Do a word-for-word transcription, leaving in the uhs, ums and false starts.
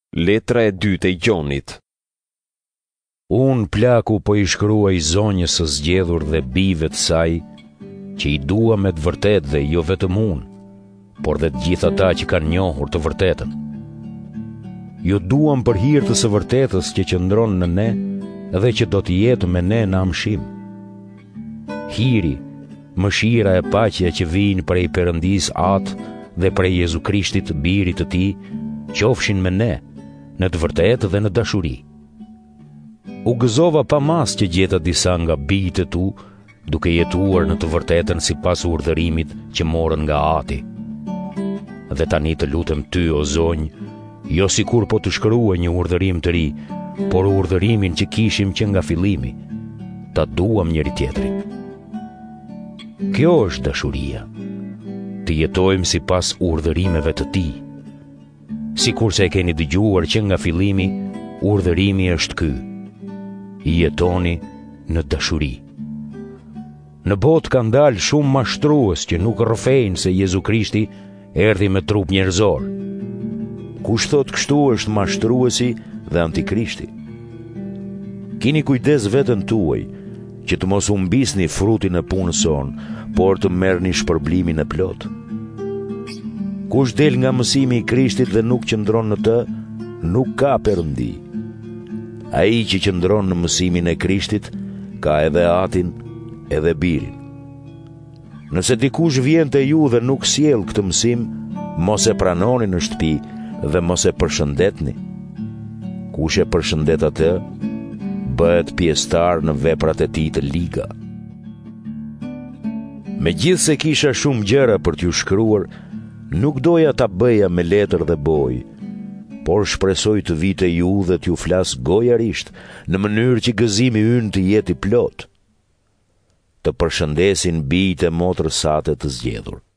Letra e dytë e Gjonit. Unë plaku po i shkruaj zonjës së zgjedhur dhe bijve të saj, që i dua me të vërtet dhe jo vetëm unë, por dhe të gjithë ata që kanë njohur të vërtetën. Ju duam për hir të së vërtetës që qëndron në ne dhe që do të jetë me ne në amshim. Hiri, mëshira e paqja që vijnë prej Perëndis Atë dhe prej Jezu Krishtit, birit të tij, qofshin me ne në të vërtetë dhe në dashuri. U gëzova pa mas që gjeta disa nga bijtë e tu, duke jetuar në të vërtetën sipas urdhërimit që morën nga Ati. Dhe tani të lutem ty, o zonjë, jo sikur po të shkruaj një urdhërim të ri, por urdhërimin që kishim që nga fillimi, ta duam njëri tjetrin. Kjo është dashuria, të jetojmë sipas urdhërimeve të Tij. Sikur se e keni dëgjuar që nga fillimi, urdhërimi është ky: jetoni në dashuri. Në botë ka ndalë shumë mashtrues që nuk rrëfejnë se Jezu Krishti erdhi me trup njerëzor. Kush thot kështu është mashtruesi dhe antikrishti. Kini kujdes veten tuaj që të mos humbisni frutin e punës son, por të merrni shpërblimin e plot. Kush del nga mësimi i Krishtit dhe nuk qëndron në të, nuk ka Perëndi. Ai që qëndron në mësimin e Krishtit ka edhe Atin edhe Birin. Nëse dikush vjen te ju dhe nuk sjell këtë mësim, mos e pranoni në shtëpi dhe mos e përshëndetni. Kush e përshëndet atë, bëhet pjesëtar në veprat e tij të liga. Megjithse kisha shumë gjëra për t'ju shkruar, nuk doja ta bëja me letër dhe boj, por shpresoj të vi te ju dhe t'ju flas gojarisht, në mënyrë që gëzimi ynë të jetë i plot. Të përshëndesin bijtë e motrës sate të zgjedhur.